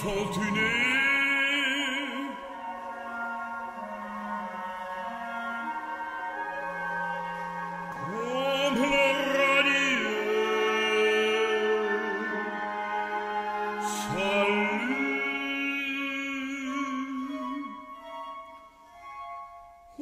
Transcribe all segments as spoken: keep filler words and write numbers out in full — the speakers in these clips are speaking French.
infortuné. Comme le radieux. Salut. Au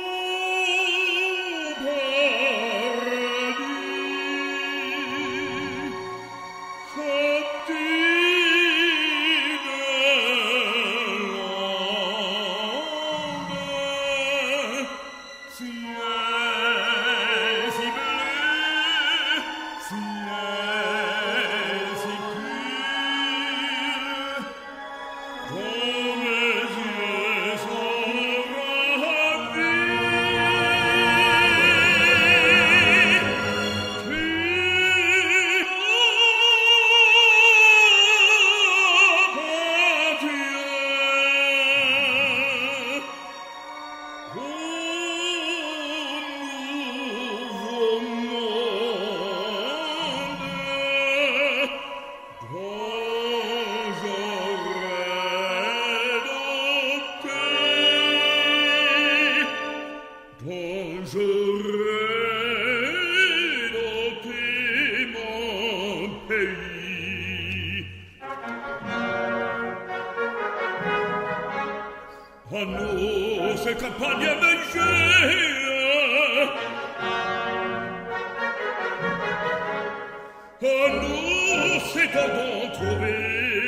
nos campagnes mégères, à nous s'étendant trouver,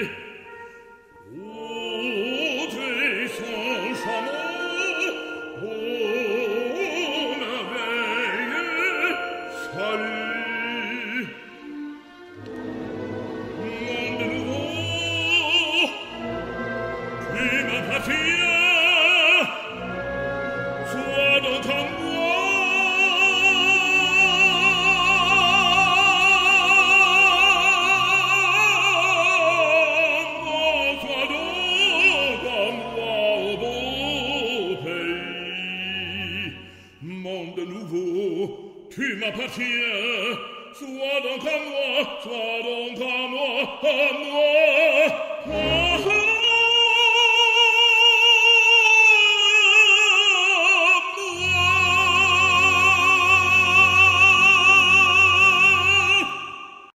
autres et sans chameau, aux merveilles, salut. Monde nouveau, qui m'appartient, sois donc en moi, sois donc en moi, au beau pays. Monde nouveau, tu m'appartiens, sois donc à moi, sois donc à moi, à moi, à moi.